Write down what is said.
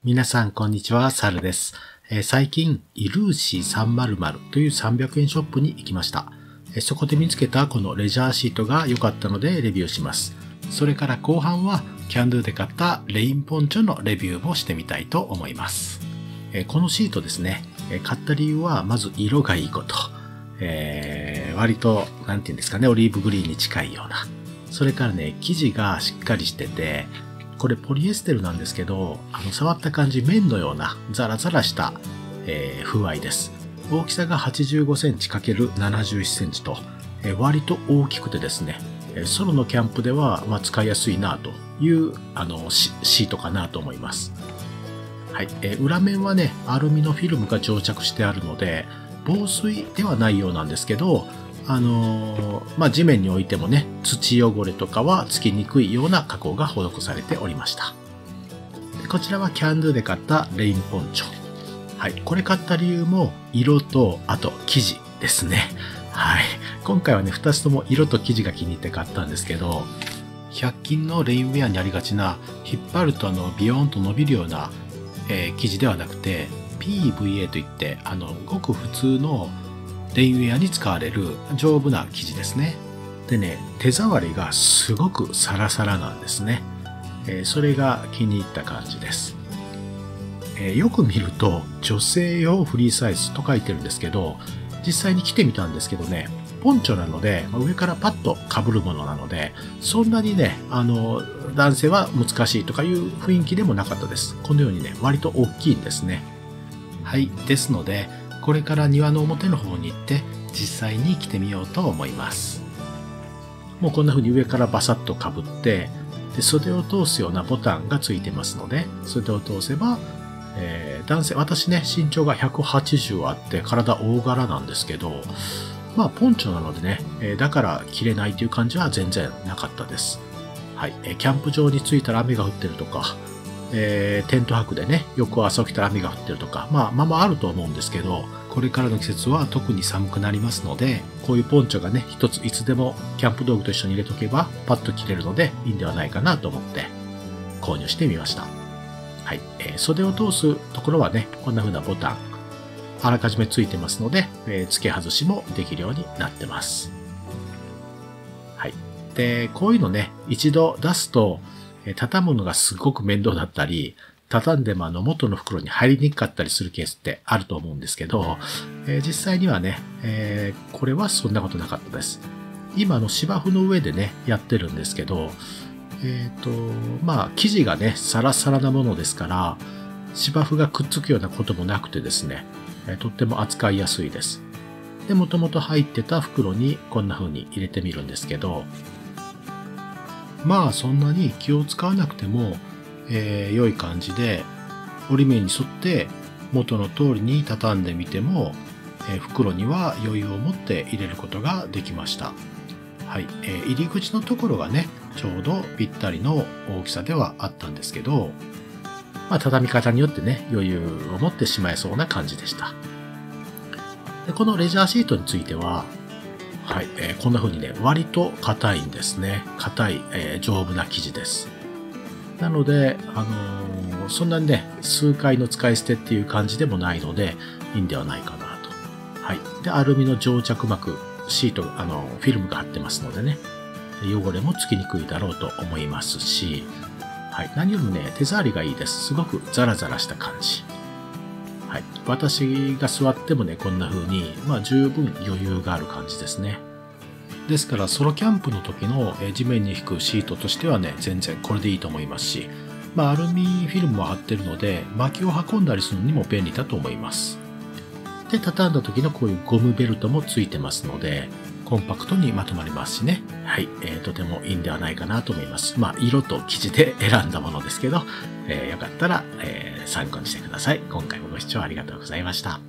皆さん、こんにちは。サルです。最近、イルーシー300という300円ショップに行きました。そこで見つけたこのレジャーシートが良かったのでレビューします。それから後半は、キャンドゥで買ったレインポンチョのレビューもしてみたいと思います。このシートですね、買った理由は、まず色がいいこと。割と、なんていうんですかね、オリーブグリーンに近いような。それからね、生地がしっかりしてて、これポリエステルなんですけど、触った感じ綿のようなザラザラした、風合いです。大きさが85センチ ×71 センチと、割と大きくてですね、ソロのキャンプでは、使いやすいなというシートかなと思います。はい、裏面はね、アルミのフィルムが蒸着してあるので、防水ではないようなんですけど、地面に置いてもね、土汚れとかはつきにくいような加工が施されておりました。でこちらはキャンドゥで買ったレインポンチョ。はい。これ買った理由も、色と、あと、生地ですね。はい。今回はね、2つとも色と生地が気に入って買ったんですけど、100均のレインウェアにありがちな、引っ張るとビヨーンと伸びるような、生地ではなくて、PVA といって、ごく普通のレインウェアに使われる丈夫な生地ですね。でね、手触りがすごくサラサラなんですね。それが気に入った感じです。よく見ると女性用フリーサイズと書いてるんですけど、実際に着てみたんですけどね、ポンチョなので上からパッと被るものなので、そんなにね、男性は難しいとかいう雰囲気でもなかったです。このようにね、割と大きいんですね。はい。ですので、これから庭の表の方に行って実際に着てみようと思います。もうこんな風に上からバサッと被って、で袖を通すようなボタンがついてますので、袖を通せば、男性、私ね、身長が180あって体大柄なんですけど、ポンチョなのでね、だから着れないという感じは全然なかったです。はい。キャンプ場に着いたら雨が降ってるとか、テント泊でね、翌朝起きたら雨が降ってるとか、あると思うんですけど、これからの季節は特に寒くなりますので、こういうポンチョがね、一ついつでもキャンプ道具と一緒に入れとけば、パッと着れるのでいいんではないかなと思って購入してみました。はい。袖を通すところはね、こんな風なボタン、あらかじめついてますので、付け外しもできるようになってます。はい。で、こういうのね、一度出すと、畳むのがすごく面倒だったり、畳んでも元の袋に入りにくかったりするケースってあると思うんですけど、実際にはね、これはそんなことなかったです。今芝生の上でね、やってるんですけど、生地がね、サラサラなものですから、芝生がくっつくようなこともなくてですね、とっても扱いやすいです。で、もともと入ってた袋にこんな風に入れてみるんですけど、そんなに気を使わなくても、良い感じで折り目に沿って元の通りに畳んでみても、袋には余裕を持って入れることができました。はい。入り口のところがね、ちょうどぴったりの大きさではあったんですけど、畳み方によってね、余裕を持ってしまいそうな感じでした。でこのレジャーシートについては、はい、こんな風にね、割と硬いんですね。硬い、丈夫な生地です。なので、そんなにね、数回の使い捨てっていう感じでもないので、いいんではないかなと。はい。で、アルミの蒸着膜、シート、フィルムが貼ってますのでね、汚れもつきにくいだろうと思いますし、はい。何よりもね、手触りがいいです。すごくザラザラした感じ。はい。私が座ってもね、こんな風に、十分余裕がある感じですね。ですから、ソロキャンプの時の地面に引くシートとしてはね、全然これでいいと思いますし、アルミフィルムも貼ってるので、薪を運んだりするのにも便利だと思います。で、畳んだ時のこういうゴムベルトもついてますので、コンパクトにまとまりますしね。はい。とてもいいんではないかなと思います。色と生地で選んだものですけど、よかったら、参考にしてください。今回もご視聴ありがとうございました。